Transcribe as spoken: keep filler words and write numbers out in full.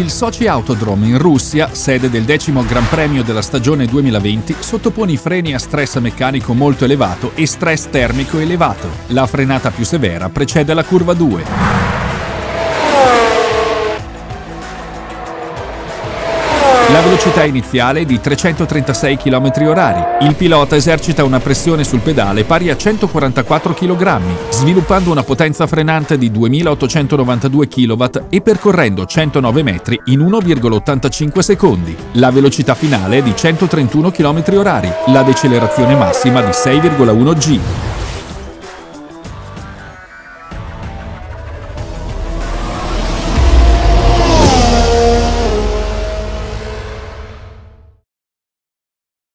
Il Sochi Autodrome in Russia, sede del decimo Gran Premio della stagione duemilaventi, sottopone i freni a stress meccanico molto elevato e stress termico elevato. La frenata più severa precede la curva due. La velocità iniziale è di trecentotrentasei chilometri orari. Il pilota esercita una pressione sul pedale pari a centoquarantaquattro chilogrammi, sviluppando una potenza frenante di duemilaottocentonovantadue chilowatt e percorrendo centonove metri in uno virgola ottantacinque secondi. La velocità finale è di centotrentuno chilometri orari, la decelerazione massima di sei virgola uno G.